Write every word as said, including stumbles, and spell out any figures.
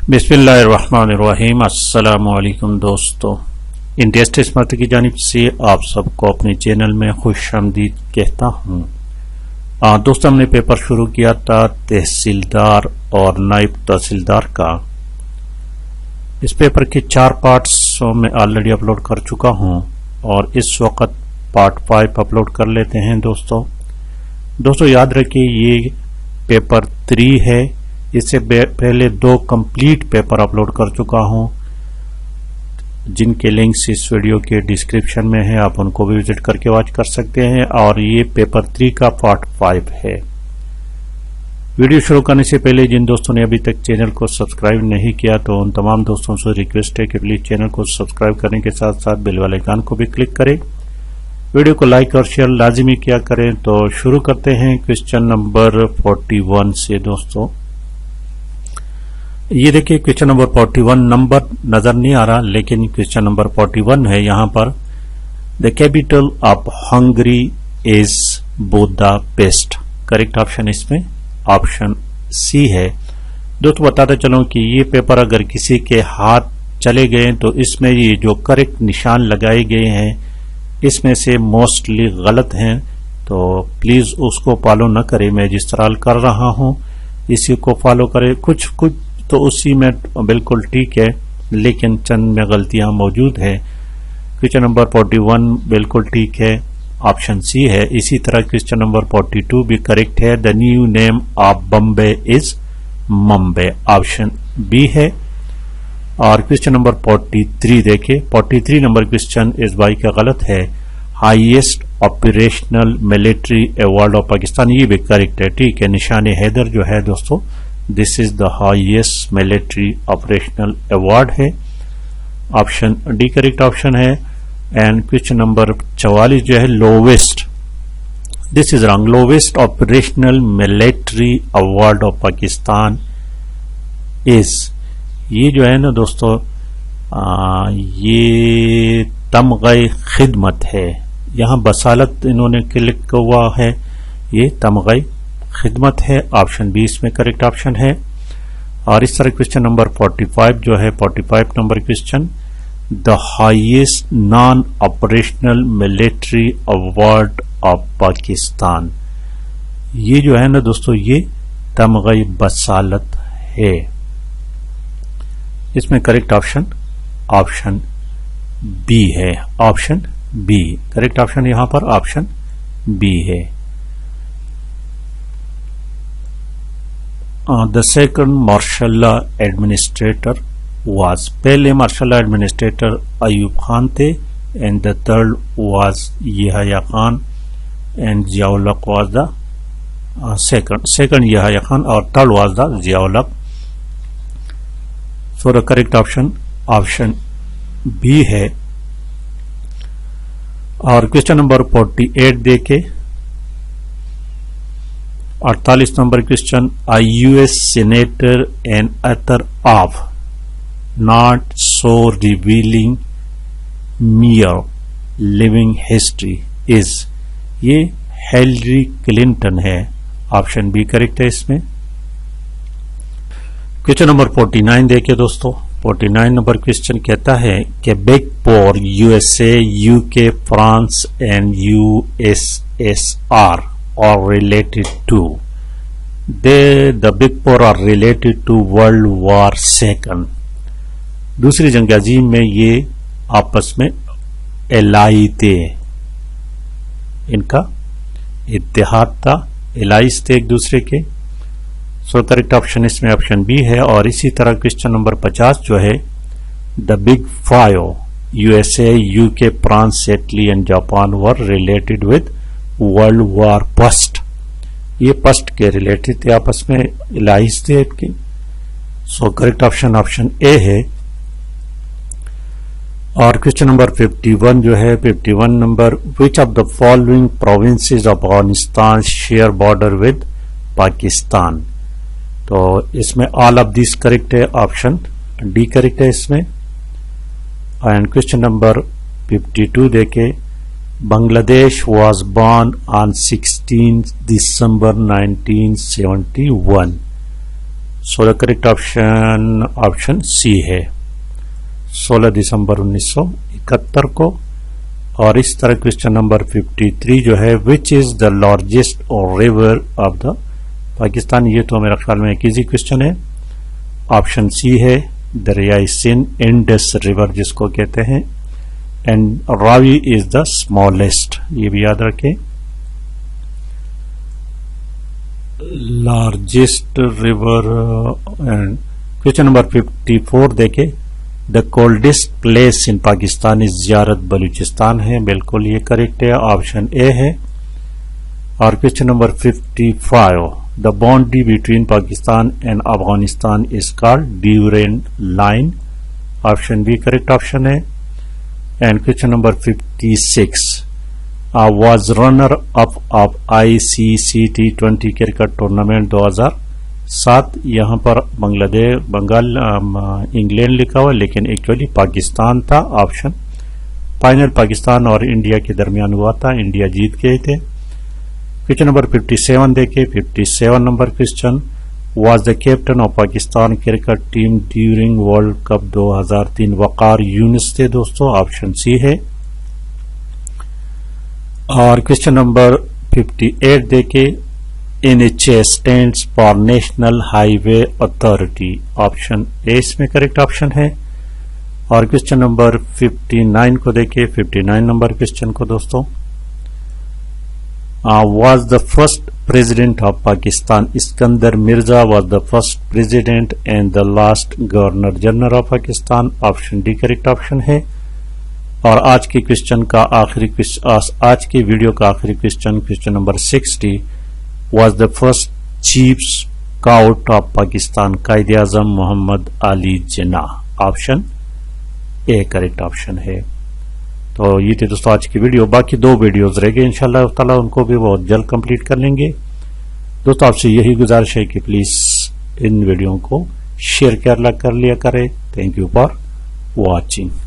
बिस्मिल्लाहिर्रहमानिर्रहीम। अस्सलामु अलैकुम दोस्तों, इंडिया स्मार्ट की जानिब से आप सबको अपने चैनल में खुशामदीद कहता हूँ। दोस्तों, हमने पेपर शुरू किया था तहसीलदार और नायब तहसीलदार का। इस पेपर के चार पार्ट्स में ऑलरेडी अपलोड कर चुका हूँ और इस वक्त पार्ट फाइव अपलोड कर लेते हैं। दोस्तों दोस्तों याद रखिए, ये पेपर थ्री है। इससे पहले दो कंप्लीट पेपर अपलोड कर चुका हूं, जिनके लिंक्स इस वीडियो के डिस्क्रिप्शन में है, आप उनको भी विजिट करके वॉच कर सकते हैं। और ये पेपर थ्री का पार्ट फाइव है। वीडियो शुरू करने से पहले जिन दोस्तों ने अभी तक चैनल को सब्सक्राइब नहीं किया, तो उन तमाम दोस्तों से रिक्वेस्ट है कि प्लीज चैनल को सब्सक्राइब करने के साथ साथ बेल वाले आइकन को भी क्लिक करें। वीडियो को लाइक और शेयर लाजिमी किया करें। तो शुरू करते हैं क्वेश्चन नंबर इकतालीस से। दोस्तों ये देखिए, क्वेश्चन नंबर इकतालीस, नंबर नजर नहीं आ रहा लेकिन क्वेश्चन नंबर इकतालीस है। यहां पर the capital of Hungary is Budapest. Correct option इसमें ऑप्शन सी है। दोस्तों बताते चलो कि ये पेपर अगर किसी के हाथ चले गए तो इसमें ये जो करेक्ट निशान लगाए गए हैं इसमें से मोस्टली गलत हैं, तो प्लीज उसको फॉलो न करें। मैं जिस तरह कर रहा हूं इसी को फॉलो करें। कुछ कुछ तो उसी में बिल्कुल ठीक है, लेकिन चंद में गलतियां मौजूद है। क्वेश्चन नंबर इकतालीस बिल्कुल ठीक है, ऑप्शन सी है। इसी तरह क्वेश्चन नंबर बयालीस भी करेक्ट है। The new name of Bombay is Mumbai, option B है। और क्वेश्चन नंबर तैंतालीस देखिए, तैंतालीस नंबर क्वेश्चन इस बाई का गलत है। Highest operational military award of Pakistan, ये भी करेक्ट है, ठीक है। निशान हैदर जो है दोस्तों, this is the highest military operational award है, ऑप्शन डी करेक्ट ऑप्शन है। एंड क्वेश्चन नंबर चौवालीस जो है lowest, this is wrong. Lowest operational military award of Pakistan is, ये जो है ना दोस्तों, आ, ये तमग़े खिदमत है। यहां बसालत इन्होंने क्लिक हुआ है, ये तमग़े खिदमत है, ऑप्शन बी इसमें करेक्ट ऑप्शन है। और इस तरह क्वेश्चन नंबर पैंतालीस जो है, पैंतालीस number question, the highest non operational military award of Pakistan, ये जो है ना दोस्तों, ये तमग़े बसालत है। इसमें करेक्ट ऑप्शन ऑप्शन बी है, ऑप्शन बी करेक्ट ऑप्शन यहां पर ऑप्शन बी है। The second martial law administrator was, पहले martial law administrator Ayub Khan थे, and the third was Yahya Khan, and Ziaul Haq was the second second Yahya Khan और third was the Ziaul Haq. So the correct option option B है। और question number अड़तालीस देखे, अड़तालीस नंबर क्वेश्चन, a US senator and author of not so revealing mere living history is, ये Hillary Clinton है, ऑप्शन बी करेक्ट है इसमें। क्वेश्चन नंबर उनचास देखिए दोस्तों, उनचास नंबर क्वेश्चन कहता है कि big four USA, UK, France and USSR are related to, they the big four are related to World War Second, दूसरी जंग अजीम में ये आपस में एलाई थे, इनका इत्तेहाद था, एलाइज थे एक दूसरे के। सो करेक्ट ऑप्शन इसमें ऑप्शन बी है। और इसी तरह क्वेश्चन नंबर पचास जो है, the big five USA, UK, France, Italy and Japan were related with world war first, ये फर्स्ट के रिलेटेड थे, आपस में एलाइज थे इनके। So correct option option A है। और क्वेश्चन नंबर इक्यावन जो है, इक्यावन नंबर, which of the following provinces of Afghanistan share border with Pakistan, तो इसमें ऑल ऑफ दिस करेक्ट है, ऑप्शन डी करेक्ट है इसमें। एंड क्वेश्चन नंबर बावन देखे, Bangladesh was born on sixteenth December nineteen seventy-one. So the correct option option C है, सोलह दिसंबर उन्नीस सौ इकहत्तर को। और इस तरह क्वेश्चन नंबर तिरेपन जो है, which is the largest river of the Pakistan. ये तो मेरा ख्याल में एक इजी क्वेश्चन है, ऑप्शन सी है, दरियाई सिंध, इंडस रिवर जिसको कहते हैं, and Ravi is the smallest, ये भी याद रखें। Largest river. And question number चौवन देखे, the coldest place in Pakistan is Ziarat Balochistan है, बिल्कुल ये करेक्ट है, ऑप्शन ए है। और क्वेश्चन नंबर पचपन, the boundary between Pakistan and Afghanistan is called Durand line, option B correct option है। एंड क्वेश्चन नंबर छप्पन, was runner up of I C C T twenty cricket tournament दो हजार सात। यहाँ पर बांग्लादेश बंगाल इंग्लैंड लिखा हुआ, लेकिन एक्चुअली पाकिस्तान था, ऑप्शन। फाइनल पाकिस्तान और इंडिया के दरमियान हुआ था, इंडिया जीत गए थे। क्वेश्चन नंबर सत्तावन देखे, सत्तावन number question, was the captain of Pakistan cricket team during world cup दो हजार तीन। वकार यूनिस थे दोस्तों, ऑप्शन सी है। और क्वेश्चन नंबर अट्ठावन देखे, N H A stands for national highway authority, option A इसमें करेक्ट ऑप्शन है। और क्वेश्चन नंबर उनसठ को देखे, उनसठ नंबर क्वेश्चन को दोस्तों, was the first president of Pakistan. Iskander Mirza was the first president and the last governor general of Pakistan, option D correct option है। और आज के क्वेश्चन का आखिरी आज के वीडियो का आखिरी क्वेश्चन, क्वेश्चन नंबर साठ, was the first chief scout of Pakistan, Quaid e Azam Mohammad Ali Jinnah, option A correct option है। तो ये थे दोस्तों आज की वीडियो, बाकी दो वीडियोस रह गए इंशाल्लाह ताला, उनको भी बहुत जल्द कंप्लीट कर लेंगे। दोस्तों आपसे यही गुजारिश है कि प्लीज इन वीडियो को शेयर कर लिया करें। Thank you for watching.